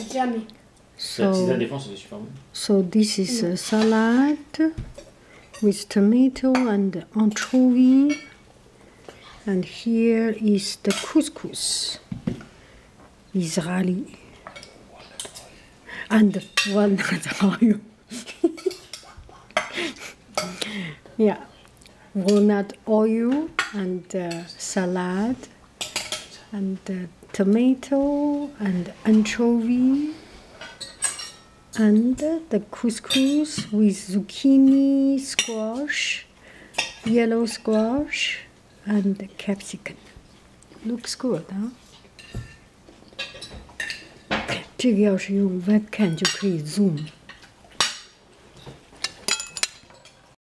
Jamais. So this is a salad with tomato and anchovy. And here is the couscous, Israeli. And walnut oil. Yeah, walnut oil and salad and tomato and anchovy and the couscous with zucchini, squash, yellow squash and capsicum. Looks good, huh? 这个要是用 webcam 就可以 zoom。